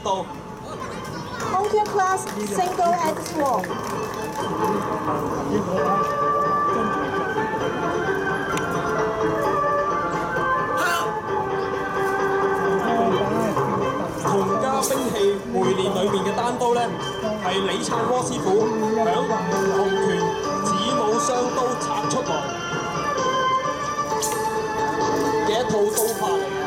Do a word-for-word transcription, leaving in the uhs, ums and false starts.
道。 Monkey class single and small. 洪家兵器梅練裏面嘅單刀咧，係李燦窩師傅響洪拳子母雙刀拆出來嘅一套刀法嚟。